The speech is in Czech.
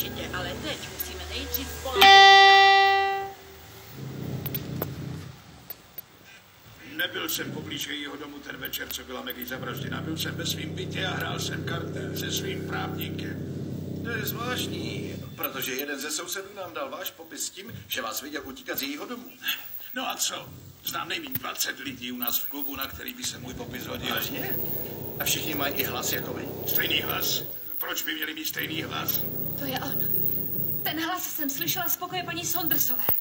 určitě, ale teď musíme nejdřív poladit. Nebyl jsem poblíž jejího domu ten večer, co byla Maggie zavražděna. Byl jsem ve svým bytě a hrál jsem karty se svým právníkem. To je zvláštní, protože jeden ze sousedů nám dal váš popis s tím, že vás viděl utíkat z jejího domu. No a co? Znám nejméně 20 lidí u nás v klubu, na který by se můj popis hodil. Vážně? A všichni mají i hlas jako vy? Stejný hlas. Proč by měli mít stejný hlas? To je on. Ten hlas jsem slyšela z pokoje paní Saundersové.